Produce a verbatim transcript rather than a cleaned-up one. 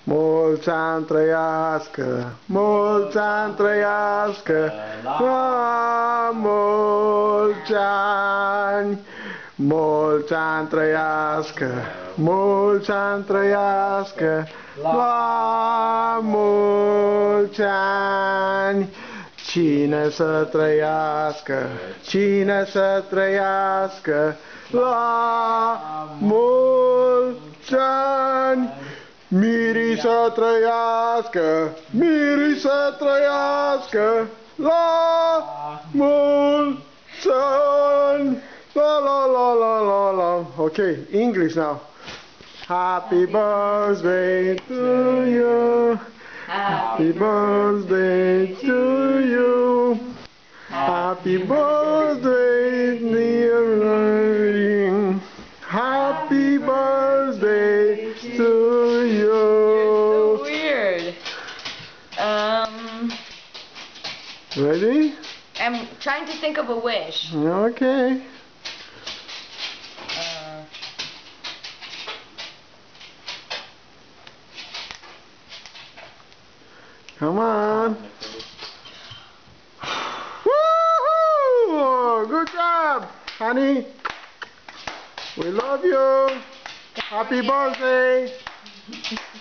Mulți ani trăiască, mulți ani trăiască, la mulți ani, mulți ani trăiască, mulți ani trăiască, la mulți ani. Cine să trăiască, cine să trăiască, la mulți ani. Miri să trăiască, Miri să trăiască, la mulți ani. La la la la la la. Okay, English now. Happy birthday to you. Happy birthday to you. Happy birthday, dear Irene. Happy birthday to you. You're so weird. Um. Ready? I'm trying to think of a wish. Okay. Uh, Come on. Woohoo! Good job, honey. We love you. Happy birthday.